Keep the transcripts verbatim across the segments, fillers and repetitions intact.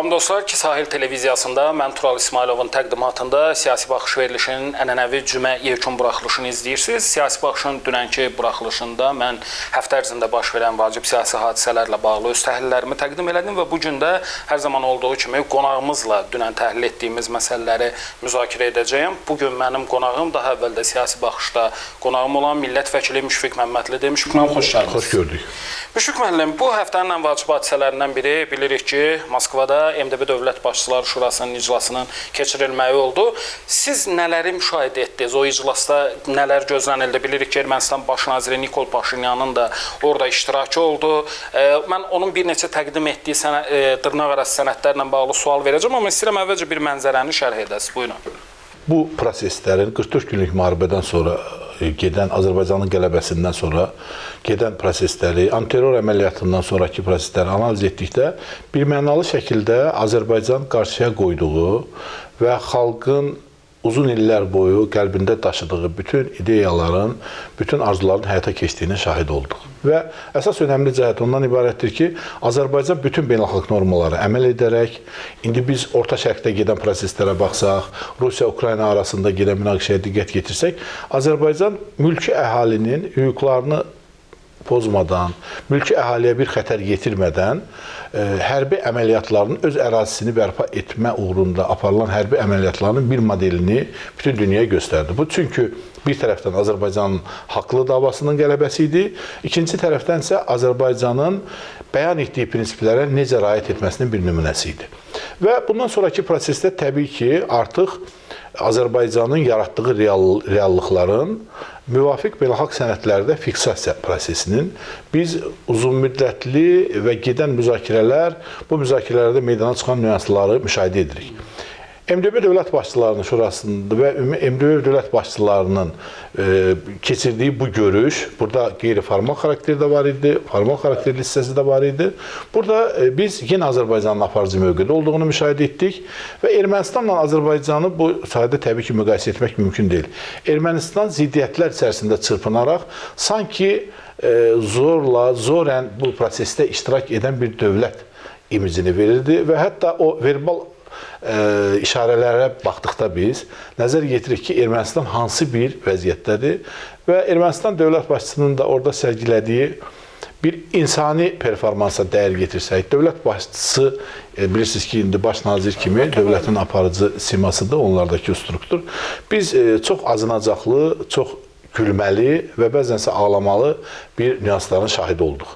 Salam dostlar ki Sahil Televiziyasında mən Tural İsmayılovun təqdimatında Siyasi Baxış verilişinin ənənəvi cümə yekun buraxılışını izləyirsiniz. Siyasi Baxışın dünənki buraxılışında mən həftə ərzində baş verən vacib siyasi hadisələrlə bağlı öz təhlillərimi təqdim elədim və bugün də hər zaman olduğu kimi qonağımızla dünən təhlil etdiyimiz məsələləri müzakirə edəcəyim. Bugün mənim qonağım daha əvvəldə Siyasi Baxışda qonağım olan millət vəkili Müşfiq Məmmədlidir. Müşfiq müəllim, xoş gəldiniz. Xoş gördük. Müşfiq müəllim, bu həftənin ən vacib hadisələrindən biri bilirik ki, Moskvada M D B Dövlət Başçıları Şurasının iclasının keçirilməyi oldu. Siz nələri müşahidə etdiniz? O iclasda nələr gözlənildi? Bilirik ki, Ermənistan Baş naziri Nikol Paşinyanın da orada iştirakı oldu. E, mən onun bir neçə təqdim etdiyi sənə, e, dırnaqarası sənədlərlə bağlı sual verəcəm, amma istəyirəm əvvəlcə bir mənzərəni şərh edəsiniz. Buyurun. Bu proseslərin qırx dörd günlük müharibədən sonra gedən, Azərbaycanın qələbəsindən sonra gedən prosesləri, antiterror əməliyyatından sonraki prosesləri analiz etdikdə birmənalı şəkildə Azərbaycan qarşıya qoyduğu və xalqın uzun illər boyu qəlbində daşıdığı bütün ideyaların, bütün arzuların həyata keçdiyinin şahid olduq. Və əsas önəmli cəhət ondan ibarətdir ki, Azərbaycan bütün beynəlxalq normalara əməl edərək, indi biz Orta Şərqdə gedən proseslərə baxsaq, Rusiya-Ukrayna arasında gedən münaqişəyə diqqət yetirsək, Azərbaycan mülki əhalinin hüquqlarını pozmadan, mülki əhaliyə bir xətər yetirmədən e, hərbi əməliyyatlarının öz ərazisini bərpa etmə uğrunda aparılan hərbi əməliyyatlarının bir modelini bütün dünyaya göstərdi. Bu çünki bir tərəfdən Azərbaycanın haqlı davasının qələbəsi idi, ikinci tərəfdən isə Azərbaycanın bəyan etdiyi prinsiplərə necə riayət etməsinin bir nümunəsi idi. Və bundan sonraki prosesdə təbii ki, artıq Azərbaycanın yaratdığı real, reallıqların müvafiq beynəlxalq sənədlərdə fiksasiya prosesinin biz uzunmüddətli və gedən müzakirələr, bu müzakirələrdə meydana çıxan nüansları müşahidə edirik. M D B Dövlət Başçılarının Şurasında və M D B Dövlət Başçılarının e, keçirdiyi bu görüş, burada qeyri-formal xarakterdə var idi, formal xarakterli hissəsi də var idi. Burada e, biz yenə Azərbaycanın aparıcı mövqedə olduğunu müşahidə etdik və Ermənistanla Azərbaycanı bu sayədə təbii ki, müqayisə etmək mümkün deyil. Ermənistan ziddiyyətlər içərisində çırpınaraq, sanki e, zorla, zorən bu prosesdə iştirak edən bir dövlət imicini verirdi və hətta o verbal Ə, işarələrə baxdıqda biz nəzər yetiririk ki, Ermənistan hansı bir vəziyyətdədir və Ermənistan dövlət başçısının da orada sərgilədiyi bir insani performansa dəyər getirsək, dövlət başçısı e, bilirsiniz ki, indi baş nazir kimi dövlətin aparıcı simasıdır, onlardakı struktur. Biz e, çox acınacaqlı, çox gülməli və bəzənsə ağlamalı bir nüansların şahidi olduq.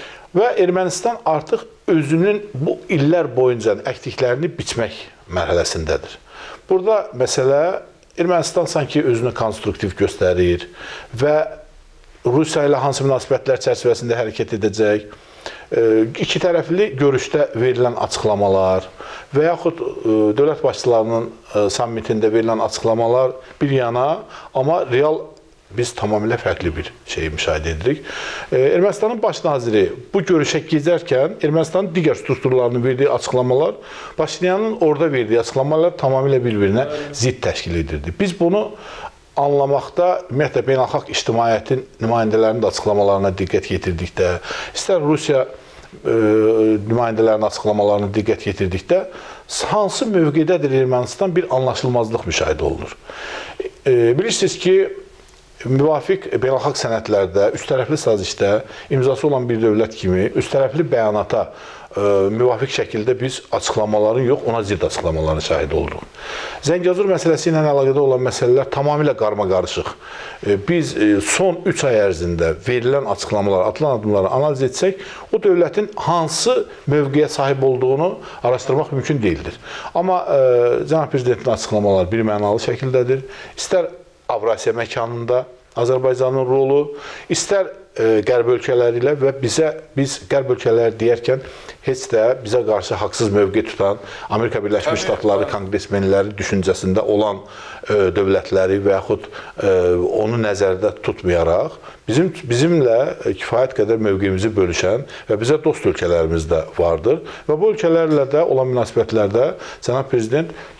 Və Ermənistan artıq özünün bu illər boyunca əkdiklərini biçmək mərhələsindədir. Burada məsələ Ermənistan sanki özünü konstruktiv göstərir və Rusiya ilə hansı münasibətlər çərçivəsində hərəkət edəcək, iki tərəfli görüşdə verilən açıqlamalar və yaxud dövlət başçılarının sammitində verilən açıqlamalar bir yana, amma real biz tamamilə fərqli bir şeyi müşahidə edirik. Ermənistanın baş naziri bu görüşə gedərkən Ermənistanın digər strukturlarının verdiyi açıqlamalar, Paşinyanın orada verdiyi açıqlamalar tamamilə bir-birinə zidd təşkil edirdi. Biz bunu anlamaqda, ümumiyyətlə, beynəlxalq ictimaiyyətin nümayəndələrinin də açıqlamalarına diqqət yetirdikdə, istər Rusiya e, nümayəndələrinin açıqlamalarına diqqət yetirdikdə, hansı mövqedədir Ermənistan bir anlaşılmazlıq müşahidə olunur. E, bilirsiniz ki, müvafiq beynəlxalq sənədlərdə, üç tərəfli sazişdə imzası olan bir dövlət kimi üç tərəfli bəyanata e, müvafiq şəkildə biz açıqlamaların yox, ona zidd açıqlamaların şahidi olduq. Zəngəzur məsələsi ilə əlaqədə olan məsələlər tamamilə qarma-qarışıq. E, biz e, son üç ay ərzində verilən açıqlamalar, atılan adımları analiz etsək, o dövlətin hansı mövqeyə sahib olduğunu araşdırmaq mümkün deyildir. Amma e, Cənab Prezidentin açıqlamaları birmənalı şəkildədir. İstər Avrasiya məkanında Azərbaycanın rolu, istər e, qərb ölkələri ilə və bizə, biz qərb ölkələri deyərkən heç də bizə qarşı haqsız mövqe tutan Amerika Birləşmiş Ştatları konqresmenləri düşüncəsində olan e, dövlətləri və yaxud e, onu nəzərdə tutmayaraq bizim, bizimlə kifayət qədər mövqeyimizi bölüşən və bizə dost ölkələrimiz də vardır və bu ölkələrlə də olan münasibətlərdə Cənab Prezident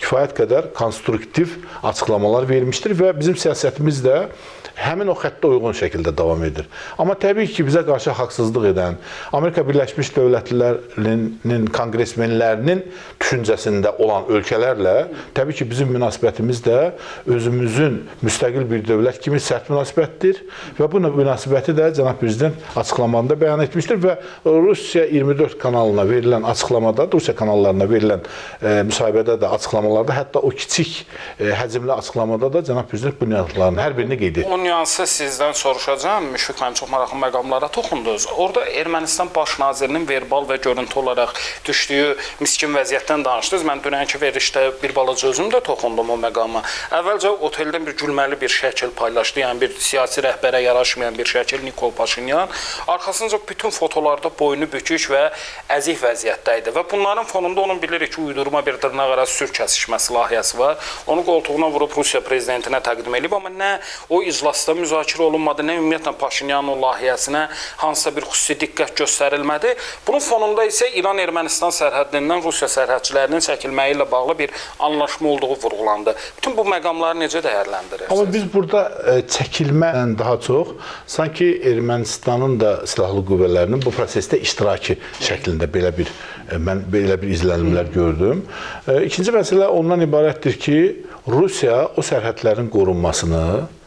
kifayət qədər konstruktiv açıqlamalar vermişdir və bizim siyasətimiz də həmin o xəttə uyğun şəkildə davam edir. Amma təbii ki, bizə qarşı haqsızlıq edən, Amerika Birləşmiş Dövlətlərinin konqresmenlərinin düşüncəsində olan ölkələrlə təbii ki, bizim münasibətimiz də özümüzün müstəqil bir dövlət kimi sərt münasibətdir və bu münasibəti də cənab prezident açıqlamanda bəyan etmişdir və Rusiya iyirmi dörd kanalına verilən açıqlamada, Rusiya kanallarına verilən e, müsahibədə də açıqlamalarda, hətta o kiçik e, həcmli açıqlamada da cənab prezident bu nüansların hər birini qeyd etdi. O nüansı sizdən soruşacağım. Müşfiq müəllim, çox maraqlı məqamlara toxundunuz. Orada Ermənistan baş nazirinin verbal və görüntü olaraq düşdüyü miskin vəziyyətdən danışdınız. Mən dünənki verilişdə bir balaca özüm də toxundum o məqama. Əvvəlcə oteldən bir gülməli bir şəkil paylaşdı. Yəni bir siyasi rəhbərə yaraşmayan bir şəkil Nikol Paşinyan. Arxasınca bütün fotolarda boynu bükük və əzik vəziyyətdə idi və bunların fonunda onun bilirik ki, uydurma bir dırnaqarası sülh kəsişməsi layihəsi var. Onu qoltuğuna vurub Rusiya prezidentinə təqdim edib, amma nə o iclasda müzakirə olunmadı, nə ümumiyyətlə Paşinyanın layihəsinə hansısa bir xüsusi diqqət göstərilmədi. Bunun fonunda isə İran-Ermənistan sərhəddindən Rusiya sərhədçilərinin çəkilməyi ilə bağlı bir anlaşma olduğu vurğulandı. Bütün bu məqamları necə dəyərləndirirsiniz? Amma biz burada e, çəkilmədən daha çox sanki Ermənistanın da silahlı qüvvələrinin bu prosesdə iştirakı şəklində belə bir e, mən belə bir izlənimlər gördüm. E, ikinci məsələ ondan ibarətdir ki, Rusiya o sərhədlərin qorunmasını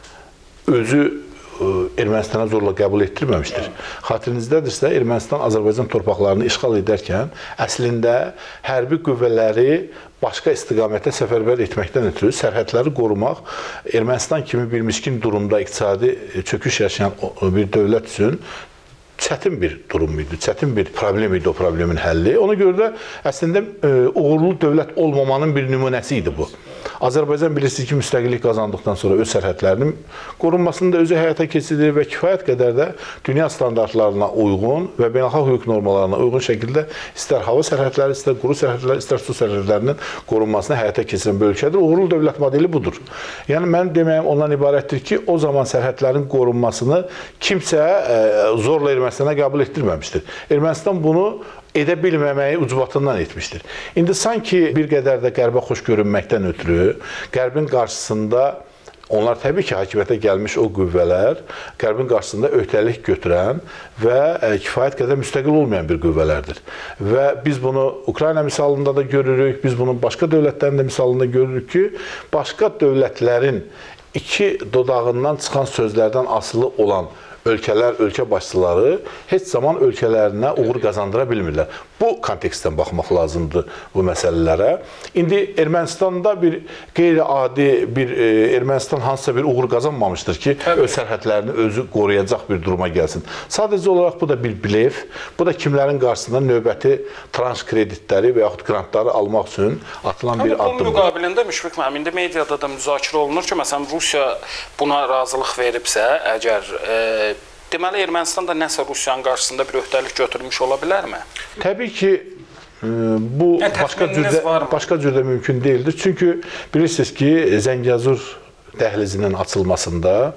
özü Ermənistana zorla qəbul etdirməmişdir. Xatirinizdədirsə, Ermənistan Azərbaycan torpaqlarını işğal edərkən əslində hərbi qüvvələri başqa istiqamətə səfərbər etməkdən ötürü sərhədləri qorumaq Ermənistan kimi bir miskin durumda iqtisadi çöküş yaşayan bir dövlət üçün çətin bir durum idi, çətin bir problem idi o problemin həlli. Ona görə də əslində uğurlu dövlət olmamanın bir nümunəsi idi bu. Azərbaycan bilirsiniz ki, müstəqillik qazandıqdan sonra öz sərhədlərinin qorunmasını da özü həyata keçirir və kifayət qədər də dünya standartlarına uyğun və beynəlxalq hüquq normalarına uyğun şəkildə istər hava sərhədləri, istər quru sərhədlər, istər su sərhədlərinin qorunmasını həyata keçirən bir ölkədir. Uğurlu dövlət modeli budur. Yəni mənim deməyim ondan ibarətdir ki, o zaman sərhədlərin qorunmasını kimsə zorla Ermənistana qəbul etdirməmişdir. Ermənistan bunu edə bilməməyi ucbatından etmişdir. İndi sanki bir qədər də qərbə xoş görünməkdən ötürü, qərbin qarşısında onlar təbii ki, hakimiyyətə gəlmiş o qüvvələr qərbin qarşısında öhdəlik götürən və kifayət qədər müstəqil olmayan bir qüvvələrdir. Və biz bunu Ukrayna misalında da görürük, biz bunu başqa dövlətlərin də misalında görürük ki, başqa dövlətlərin iki dodağından çıxan sözlərdən asılı olan ölkələr, ölkə başçıları heç zaman ölkələrinə uğur qazandıra bilmirlər. Bu kontekstdən baxmaq lazımdır bu məsələlərə. İndi Ermənistanda bir qeyri-adi bir e, Ermənistan hansısa bir uğur qazanmamışdır ki, öz sərhədlərini özü qoruyacaq bir duruma gəlsin. Sadəcə olaraq bu da bir blef, bu da kimlərin qarşısında növbəti tranş kreditləri və yaxud grantları almaq üçün atılan bir addımdır. Bunun müqabilində Müşfiq müəllim, indi mediada da müzakirə olunur ki, məsələn Rusiya buna razılıq veribsə, əgər e, deməli, Ermənistan da nəsə Rusiyanın qarşısında bir öhdəlik götürmüş ola bilərmi? Təbii ki, bu yəni, başqa, cürdə, başqa cürdə mümkün deyildir. Çünki bilirsiniz ki, Zəngəzur dəhlizinin açılmasında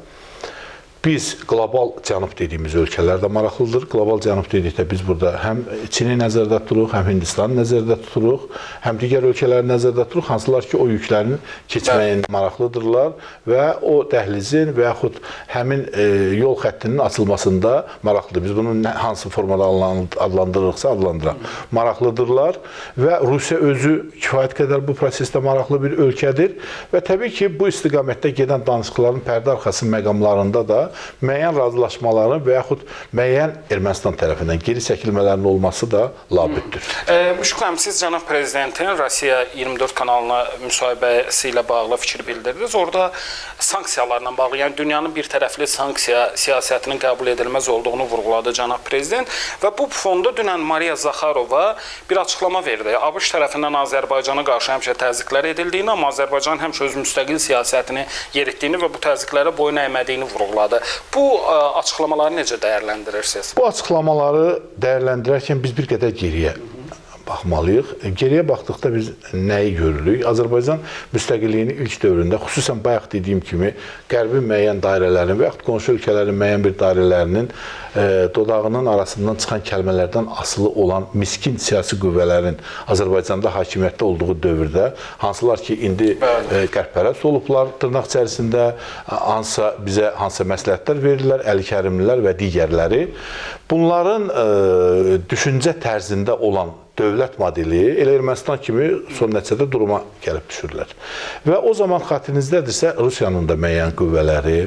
biz qlobal cənub dediyimiz ölkələr də maraqlıdır. Qlobal cənub dedikdə biz burada həm Çini nəzərdə tuturuq, həm Hindistanı nəzərdə tuturuq, həm digər ölkələri nəzərdə tuturuq, hansılar ki, o yüklərin keçməyin maraqlıdırlar və o dəhlizin və yaxud həmin e, yol xəttinin açılmasında maraqlıdır. Biz bunu hansı formada adlandırırıqsa adlandıraq. Maraqlıdırlar və Rusiya özü kifayət qədər bu prosesdə maraqlı bir ölkədir və təbii ki, bu istiqamətdə gedən danışıqların pərdə arxası məqamlarında da müəyyən razılaşmaların və yaxud müəyyən Ermənistan tərəfindən geri çəkilmələrin olması da labüddür. E, Müşfiq müəllim, siz cənab prezidentin Rusiya iyirmi dörd kanalına müsahibəsi ilə bağlı fikir bildirdiniz. Orada sanksiyalarla bağlı, yəni dünyanın bir tərəfli sanksiya siyasətinin qəbul edilməz olduğunu vurğuladı cənab prezident və bu fonda dünən Mariya Zaxarova bir açıqlama verdi. ABŞ tərəfindən Azərbaycana qarşı həmişə təzyiqlər edildiyini, amma Azərbaycan həmişə öz müstəqil siyasətini yeritdiyini və bu təzyiqlərə boyun əymədiyini vurğuladı. Bu ə, açıqlamaları necə dəyərləndirirsiniz? Bu açıqlamaları dəyərləndirərkən biz bir qədər geriyə baxmalıyıq. Geriyə baxdıqda biz nəyi görürük? Azərbaycan müstəqilliyinin ilk dövründə, xüsusən bayaq dediyim kimi, Qərbin müəyyən dairələrinin və yaxud qonşu ölkələrin müəyyən bir dairələrinin e, dodağının arasından çıxan kəlmələrdən asılı olan miskin siyasi qüvvələrin Azərbaycanda hakimiyyətdə olduğu dövrdə, hansılar ki, indi e, qərb-pərəst olublar tırnaq içərisində, hansısa bizə hansısa məsləhətlər verirlər, Əli-Kərimlilər və digərləri. Bunların e, düşüncə tərzində olan dövlət modeli elə Ermənistan kimi son nəticədə duruma gəlib düşürlər. Və o zaman xatirinizdədirsə, Rusiyanın da müəyyən qüvvələri,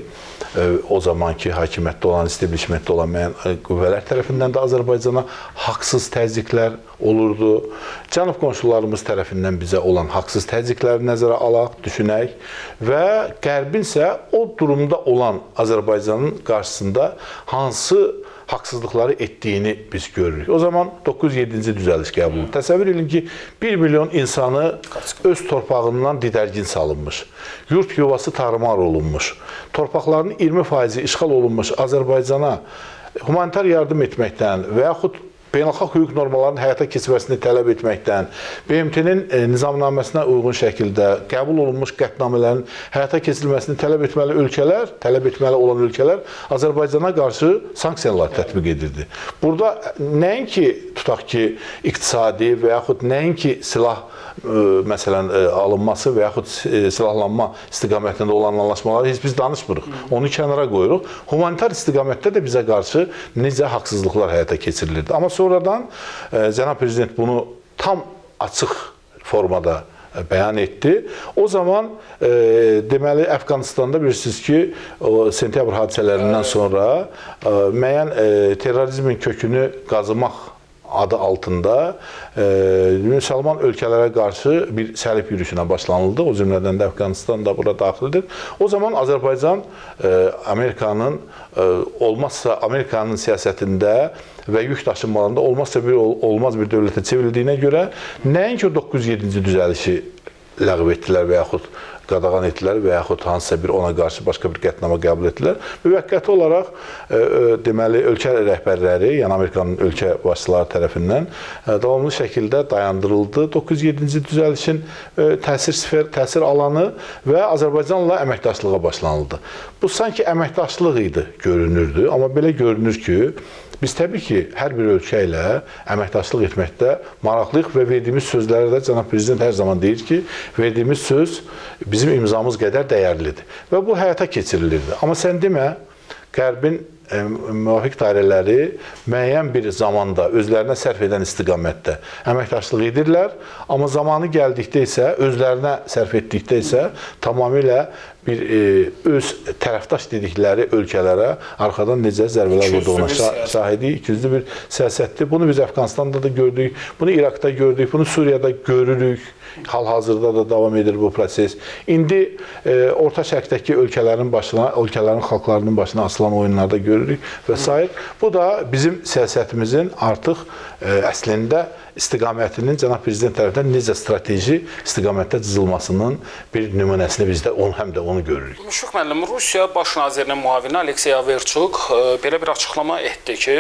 o zamanki hakimiyyətdə olan, establishmentdə olan müəyyən qüvvələr tərəfindən də Azərbaycana haqsız təzyiqlər olurdu. Cənub qonşularımız tərəfindən bizə olan haqsız təzyiqləri nəzərə alaq, düşünək və Qərbin isə o durumda olan Azərbaycanın qarşısında hansı haqsızlıqları etdiyini biz görürük. O zaman doqquz yüz yeddinci düzəliş qəbul olundu. Təsəvvür edin ki, bir milyon insanı öz torpağından didərgin salınmış, yurt yuvası tarımar olunmuş, torpaqlarının iyirmi faizi işğal olunmuş Azərbaycana humanitar yardım etməkdən və yaxud beynəlxalq hüquq normalarının həyata keçirilməsini tələb etməkdən, B M T-nin e, nizamnaməsinə uyğun şəkildə qəbul olunmuş qətnamələrin həyata keçirilməsini tələb etməli ölkələr, tələb etməli olan ölkələr Azərbaycana qarşı sanksiyalar tətbiq edirdi. Burada nəinki tutaq ki, iqtisadi və yaxud nəinki silah e, məsələn e, alınması və yaxud e, silahlanma istiqamətində olan anlaşmaları heç biz danışmırıq. Onu kənara qoyuruq. Humanitar istiqamətdə də bizə qarşı necə haqsızlıqlar həyata keçirilirdi. Amma sonradan e, Cənab Prezident bunu tam açıq formada e, bəyan etdi. O zaman e, deməli Əfqanistanda bilirsiniz ki, o sentyabr hadisələrindən sonra e, müəyyən e, terrorizmin kökünü qazımaq adı altında e, müsəlman ölkələrə qarşı bir səlib yürüyüşünə başlanıldı. O cümlədən də Əfqanistan da bura daxildir. O zaman Azərbaycan e, Amerikanın e, olmazsa Amerikanın siyasətində və yük daşınmalarında olmazsa bir olmaz bir dövlətə çevrildiyinə görə nəinki doqquz yüz yeddinci düzəlişi ləğv etdilər və yaxud qadağan etdilər və yaxud hansısa bir ona qarşı başqa bir qətnamə qəbul etdilər. Müvəqqəti olaraq e, deməli ölkə rəhbərləri, yəni Amerikanın ölkə başçıları tərəfindən e, davamlı şəkildə dayandırıldı. doqquz yüz yeddinci düzəlişin e, təsir sfer, təsir alanı və Azərbaycanla əməkdaşlığa başlanıldı. Bu sanki əməkdaşlıq idi, görünürdü, amma belə görünür ki, biz təbii ki, hər bir ölkə ilə əməkdaşlıq etməkdə maraqlıyıq və verdiyimiz sözlərə də Cənab Prezident hər zaman deyir ki, verdiyimiz söz bizim imzamız qədər dəyərlidir və bu həyata keçirilirdi. Amma sən demə, Qərbin e, müvafiq dairələri müəyyən bir zamanda özlərinə sərf edən istiqamətdə əməkdaşlıq edirlər, amma zamanı gəldikdə isə, özlərinə sərf etdikdə isə tamamilə bir e, öz tərəfdaş dedikləri ölkələrə arxadan necə zərbələr vurduğuna şahidi, ikiyüzlü bir siyasətdir. Bunu biz Əfqanistanda da gördük, bunu İraqda gördük, bunu Suriyada görürük. Hal-hazırda da davam edir bu proses. İndi e, Orta Şərqdəki ölkələrin başına, ölkələrin xalqlarının başına asılan oyunlarda görürük və s. Bu da bizim siyasətimizin artıq e, əslində istiqamətinin Cənab Prezident tərəfindən necə strateji istiqamətdə cızılmasının bir nümunəsini bizdə on, həm də onu görürük. Müşfiq müəllim, Rusiya Baş nazirinin müavini Aleksey Averçuk belə bir açıqlama etdi ki,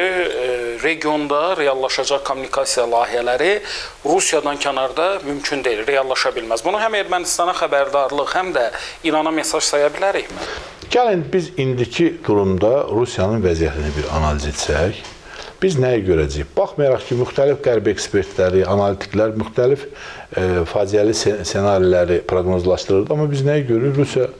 regionda reallaşacaq kommunikasiya layihələri Rusiyadan kənarda mümkün deyil, reallaşa bilməz. Bunu həm Ermənistana xəbərdarlıq, həm də İrana mesaj saya bilərikmi? Gəlin biz indiki durumda Rusiyanın vəziyyətini bir analiz etsək. Biz nəyi görəcəyik? Baxmayaraq ki, müxtəlif qərb ekspertləri, analitiklər müxtəlif e, faciəli senariləri proqnozlaşdırırdı. Amma biz nəyi görürük? Rusiya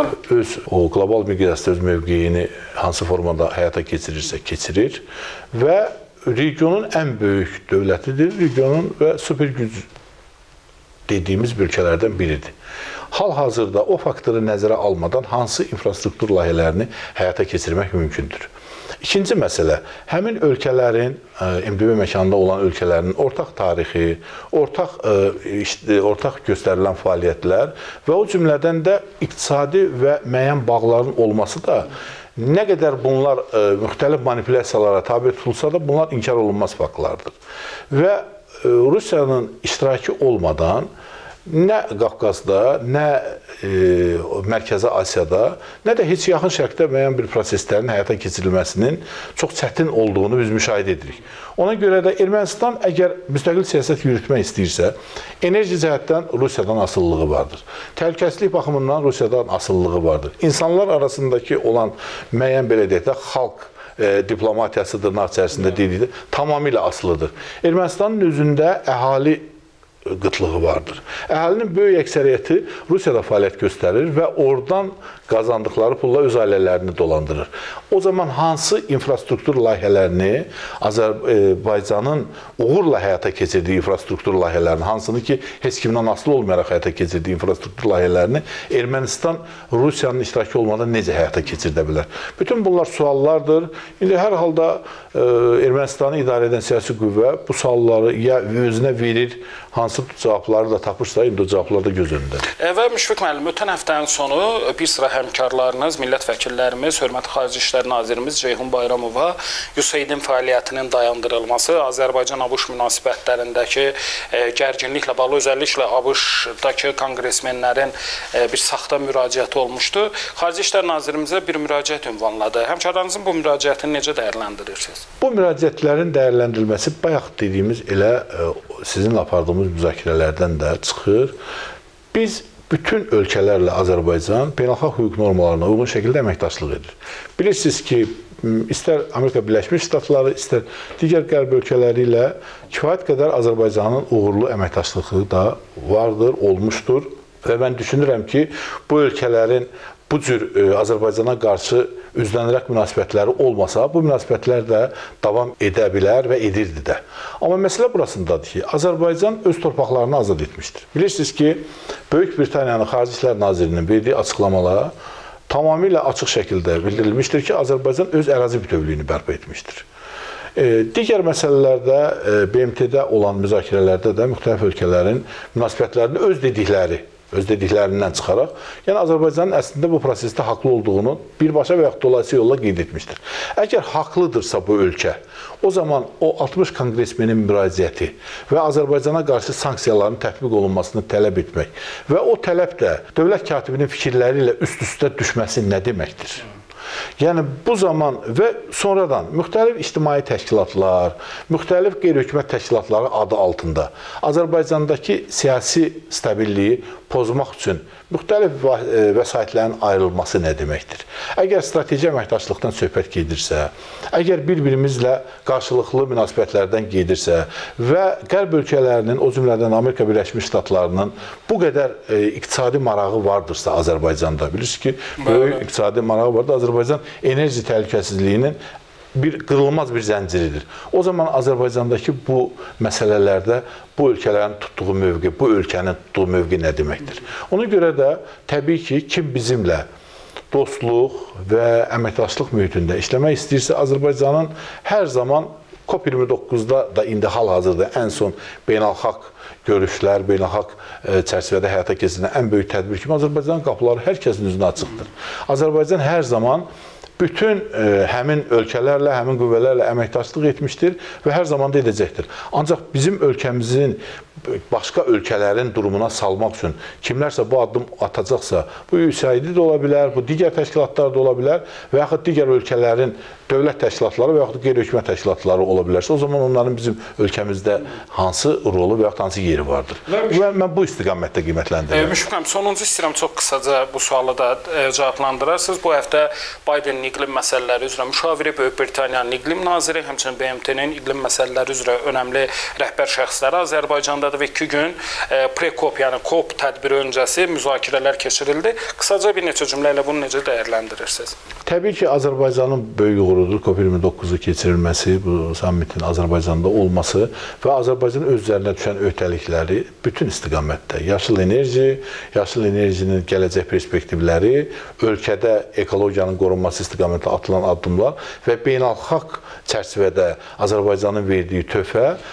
öz o qlobal miqyasda öz mövqeyini hansı formada həyata keçirirsə keçirir və regionun ən böyük dövlətidir, regionun və super güc dediyimiz ölkələrdən biridir. Hal-hazırda o faktoru nəzərə almadan hansı infrastruktur layihələrini həyata keçirmək mümkündür? İkinci məsələ, həmin ölkələrin, M D B məkanında olan ölkələrin ortaq tarixi, ortaq, işte, ortaq göstərilən fəaliyyətlər və o cümlədən də iqtisadi və müəyyən bağların olması da nə qədər bunlar müxtəlif manipulyasiyalara tabi tutulsa da bunlar inkar olunmaz faktlardır. Və Rusiyanın iştirakı olmadan nə Qafqazda, nə e, Mərkəzi Asiyada, nə də heç yaxın şərqdə müəyyən bir proseslərin həyata keçirilməsinin çox çətin olduğunu biz müşahidə edirik. Ona görə də Ermənistan əgər müstəqil siyasət yürütmək istəyirsə, enerji cəhətdən Rusiyadan asılılığı vardır. Təhlükəsizlik baxımından Rusiyadan asılılığı vardır. İnsanlar arasındakı olan müəyyən belə deyək də xalq e, diplomatiyası dırnaq içərisində dedikdə tamamilə asılıdır. Ermənistanın özündə əhali qıtlığı vardır. Əhalinin böyük əksəriyyəti Rusiyada fəaliyyət göstərir və oradan qazandıqları pulla öz ailələrini dolandırır. O zaman hansı infrastruktur layihələrini Azərbaycanın uğurla həyata keçirdiyi infrastruktur layihələrini, hansını ki, heç kimdən asılı olmayaraq həyata keçirdiyi infrastruktur layihələrini Ermənistan Rusiyanın iştirakı olmadan necə həyata keçirdə bilər? Bütün bunlar suallardır. İndi hər halda e, Ermənistanı idarə edən siyasi qüvvə bu sualları ya özünə verir, hansı cavabları da tapırsa, indi o cavablar da göz önündədir. Və Müşfiq müəllim, ötən həftənin sonu bir sıra həmkarlarınız, millət vəkillərimiz, hörmətli Xarici İşlər Nazirimiz Ceyhun Bayramova U S A İD-in fəaliyyətinin dayandırılması, Azərbaycan-ABŞ münasibətlərindəki e, gərginliklə bağlı, özəlliklə ABŞ-dakı konqresmenlərin e, bir saxta müraciəti olmuşdu. Xarici İşlər Nazirimizə bir müraciət ünvanladı. Həmkarlarınızın bu müraciətini necə dəyərləndirirsiniz? Bu müraciətlərin dəyərləndirilməsi bayaq dediyimiz elə e, sizinlə apardığımız müzakirələrdən də çıxır. Biz bütün ölkələrlə Azərbaycan beynəlxalq hüquq normalarına uyğun şəkildə əməkdaşlıq edir. Bilirsiniz ki, istər Amerika Birləşmiş Ştatları, istər digər qərb ölkələri ilə kifayət qədər Azərbaycanın uğurlu əməkdaşlığı da vardır, olmuşdur. Və mən düşünürəm ki, bu ölkələrin bu cür e, Azərbaycana qarşı üzlənərək münasibətləri olmasa, bu münasibətlər də davam edə bilər və edirdi də. Amma məsələ burasındadır ki, Azərbaycan öz torpaqlarını azad etmişdir. Bilirsiniz ki, Böyük Britaniyanın Xarici İşlər Nazirinin verdiyi açıqlamalara tamamilə açıq şəkildə bildirilmişdir ki, Azərbaycan öz ərazi bütövlüyünü bərpa etmişdir. E, digər məsələlərdə, e, B M T-də olan müzakirələrdə də müxtəlif ölkələrin münasibətlərini öz dedikləri, öz dediklərindən çıxaraq, yəni Azərbaycanın əslində bu prosesdə haqlı olduğunu birbaşa və yaxud dolayısıyla yolla qeyd etmişdir. Əgər haqlıdırsa bu ölkə, o zaman o altmış konqresmenin müraciəti və Azərbaycana qarşı sanksiyaların tətbiq olunmasını tələb etmək və o tələb də dövlət katibinin fikirləri ilə üst-üstə düşməsi nə deməkdir? Yəni bu zaman və sonradan müxtəlif ictimai təşkilatlar, müxtəlif qeyri-hökumət təşkilatları adı altında Azərbaycandakı siyasi stabilliyi pozmaq üçün müxtəlif vəsaitlərin ayrılması nə deməkdir? Əgər strateji əməkdaşlıqdan söhbət gedirsə, əgər bir-birimizlə qarşılıqlı münasibətlərdən gedirsə və qərb ölkələrinin, o cümlədən Amerika Birləşmiş Ştatlarının bu qədər e, iqtisadi marağı vardırsa Azərbaycanda, bilirsiniz ki, böyük iqtisadi marağı vardır. Azərbaycan enerji təhlükəsizliyinin bir qırılmaz bir zənciridir. O zaman Azərbaycandakı bu məsələlərdə bu ölkələrin tutduğu mövqe, bu ölkənin tutduğu mövqe nə deməkdir? Ona görə də təbii ki, kim bizimlə dostluq və əməkdaşlıq mühitində işləmək istəyirsə, Azərbaycanın hər zaman COP iyirmi doqquzda da indi hal-hazırda ən son beynəlxalq görüşlər, beynəlxalq çərçivədə həyata keçirilən ən böyük tədbir kimi Azərbaycanın qapıları hər kəsin üzünə açıqdır. Azərbaycan hər zaman bütün e, həmin ölkələrlə, həmin qüvvələrlə əməkdaşlıq etmişdir və hər zaman da edəcəkdir. Ancaq bizim ölkəmizin başqa ölkələrin durumuna salmaq üçün kimlərsə bu addım atacaqsa, bu U S A İD də ola bilər, bu digər təşkilatlar da ola bilər və yaxud digər ölkələrin dövlət təşkilatları və yaxud qeyri-hökumət təşkilatları ola bilərsə, o zaman onların bizim ölkəmizdə hansı rolu və yaxud hansı yeri vardır? Və mən bu istiqamətdə qiymətləndirirəm. E, Müşfiq müəllim, sonuncu istəyirəm çox qısaca bu sualı da e, cavablandırarsınız. Bu həftə Bidenin iqlim məsələləri üzrə müşaviri, Böyük Britaniyanın iqlim naziri, həmçinin B M T-nin iqlim məsələləri üzrə önəmli rəhbər şəxsləri Azərbaycandadır və iki gün e, pre-COP, yəni COP tədbiri öncəsi müzakirələr keçirildi. Qısaca bir neçə cümlə ilə bunu necə dəyərləndirirsiniz? Təbii ki, Azərbaycanın böyük uğurudur COP iyirmi doqquzu keçirilməsi, bu sammitin Azərbaycanda olması və Azərbaycanın öz üzərinə düşən öhdəlikləri bütün istiqamətdə, yaşıl enerji, yaşıl enerjinin gələcək perspektivləri, ölkədə ekologiyanın qorunması istiqamətində atılan addımlar və beynəlxalq çərçivədə Azərbaycanın verdiyi töhfə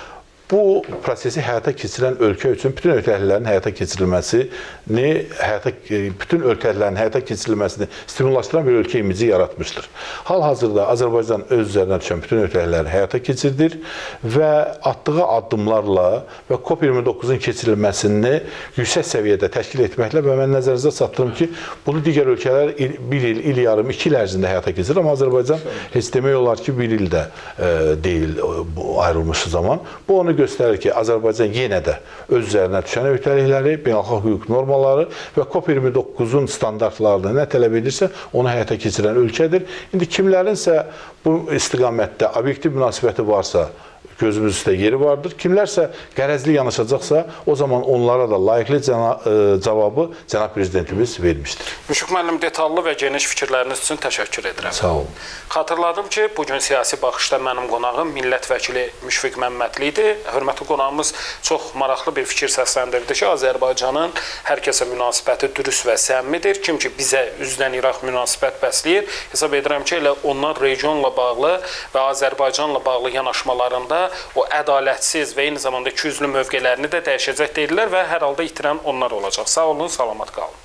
bu prosesi həyata keçirən ölkə üçün bütün öhdəliklərin həyata keçirilməsini, həyata, bütün ölkələrin həyata keçirilməsini stimullaşdıran bir ölkə imici yaratmışdır. Hal-hazırda Azərbaycan öz üzərinə düşən bütün öhdəlikləri həyata keçirdir və atdığı addımlarla və COP iyirmi doqquzun keçirilməsini yüksək səviyyədə təşkil etməklə və mən nəzərinizə çatdırım ki, bunu digər ölkələr bir il, il yarım, iki il ərzində həyata keçirir, amma Azərbaycan heç demək olar ki, bir ildə e, deyil bu ayrılmış zaman. Bu onu göstərir ki, Azərbaycan yenə də öz üzərinə düşən öhdəlikləri, beynəlxalq hüquq normaları və COP iyirmi doqquzun standartlarını nə tələb edirsə, onu həyata keçirən ölkədir. İndi kimlərinsə bu istiqamətdə obyektiv münasibəti varsa, gözümüz üstə yeri vardır. Kimlərsə qərəzli yanaşacaqsa, o zaman onlara da layiqli cavabı cənab prezidentimiz vermişdir. Müşfiq müəllim, detallı və geniş fikirləriniz üçün təşəkkür edirəm. Sağ olun. Xatırladım ki, bugün siyasi baxışda mənim qonağım millət vəkili Müşfiq Məmmədli idi. Hörmətli qonağımız çox maraqlı bir fikir səsləndirdi ki, Azərbaycanın hər kəsə münasibəti dürüst və səmimidir. Kim ki, bizə üzdən İraq münasibət bəsləyir. Hesab edirəm ki, elə onlar regionla bağlı və Azərbaycanla bağlı yanaşmalarında o ədalətsiz və eyni zamanda ikiyüzlü mövqelərini də dəyişəcək deyirlər və hər halda itirən onlar olacaq. Sağ olun, salamat qalın.